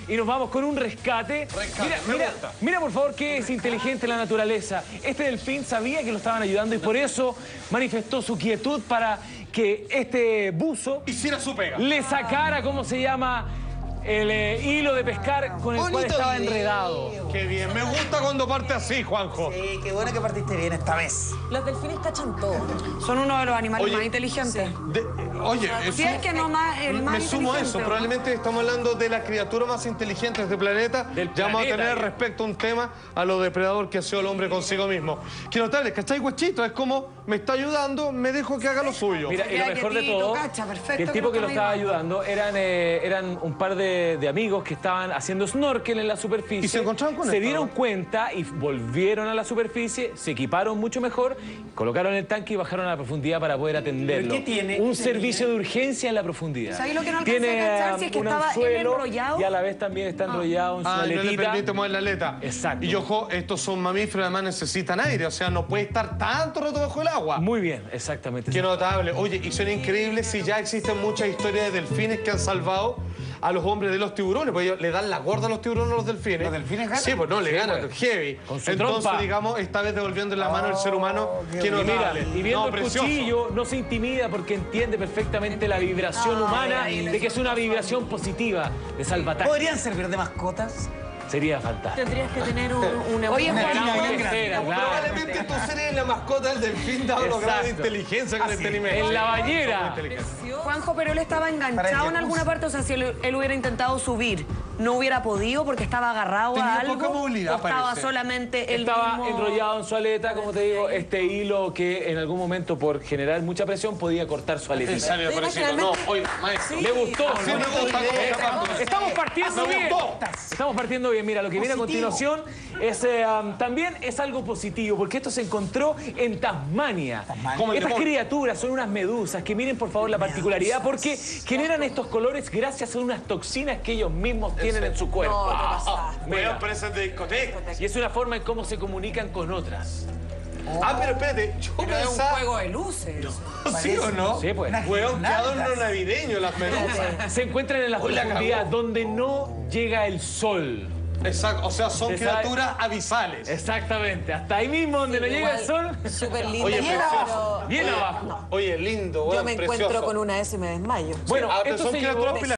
y nos vamos con un rescate. Mira por favor qué es inteligente la naturaleza. Este delfín sabía que lo estaban ayudando y por eso manifestó su quietud para que este buzo hiciera su pega. Le sacara, ¿cómo se llama? El hilo de pescar con el cual estaba enredado. Qué bien, me gusta cuando parte así, Juanjo. Sí, qué bueno que partiste bien esta vez. Los delfines cachan todo. Son uno de los animales Oye, más inteligentes. Oye, Si es que no más, el más me sumo a eso. inteligente. Probablemente estamos hablando de la criatura más inteligente de este planeta. Ya vamos a tener respecto a un tema a lo depredador que ha sido el hombre consigo mismo. Qué notable, ¿cachai, guachito? Es como me está ayudando, me dejo que haga lo suyo. Mira, y lo mejor de quietito, todo, cacha, perfecto, que el tipo que lo que estaba no iba. ayudando eran un par de amigos que estaban haciendo snorkel en la superficie. ¿Y se encontraron con Se esto, dieron no? cuenta y volvieron a la superficie, se equiparon mucho mejor, colocaron el tanque y bajaron a la profundidad para poder atenderlo. ¿Qué tiene? Un ¿Qué servicio de urgencia en la profundidad. ¿Sabes lo que no alcancé a cachar? Si es que un estaba él anzuelo enrollado. y a la vez también está enrollado en su Ah, y no le aletita. permite mover la aleta. Exacto. Y ojo, estos son mamíferos, además necesitan aire. O sea, no puede estar tanto rato bajo el agua. Muy bien, exactamente. Qué notable. Oye, y son increíbles si ya existen muchas historias de delfines que han salvado a los hombres de los tiburones. Porque ellos le dan la gorda a los tiburones a los delfines. ¿Los delfines ganan? Sí, pues no, le ganan. pues. Heavy. Con su Entonces, trompa. digamos, esta vez devolviendo la mano al ser humano. Qué Y mira, notable. y viendo No, el precioso. cuchillo, no se intimida porque entiende perfectamente la vibración humana de que es una vibración positiva de salvataje. ¿Podrían servir de mascotas? Sería fantástico. Tendrías que tener una... Oye, Una Juan, gallina Una bien grande. pecera, claro. Probablemente tú serías la mascota del delfín dado los grados de Exacto. inteligencia que le tienen. En la bañera. Juanjo, pero él estaba Para enganchado el en alguna parte. O sea, si él hubiera intentado subir, no hubiera podido porque estaba agarrado Tenía a algo. poca movilidad, o estaba parece. solamente el Estaba mismo... enrollado en su aleta, como te digo, este hilo que en algún momento, por generar mucha presión, podía cortar su En aletita. serio, Pero Perecito, no, oye, maestro. ¿Le gustó? Sí, me gusta cómo está partiendo. Estamos partiendo Me bien. gustó. Estamos partiendo bien. Mira, lo que viene a Positivo. continuación es también es algo positivo, porque esto se encontró en Tasmania. Como el Estas demonio. criaturas son unas medusas que miren por favor la particularidad, porque generan estos colores gracias a unas toxinas que ellos mismos tienen en su cuerpo. No, te pasaste. Mira, presas de discoteca. y es una forma en cómo se comunican con otras. Ah, pero espérate, yo Pero es un pensaba... juego de luces. ¿Sí o no? Sí, pues. Hueón, qué adorno navideño las medusas. Se encuentran en la Hoy la profundidad cagó. donde no llega el sol. Exacto, o sea, son Se sabe- criaturas abisales. Exactamente, hasta ahí mismo donde no llega el sol, Súper lindo. Oye, pero precioso. bien abajo. Oye, lindo, yo weón, me precioso. encuentro con una S y me desmayo. Bueno, Ah, pero esto son se criaturas llevó...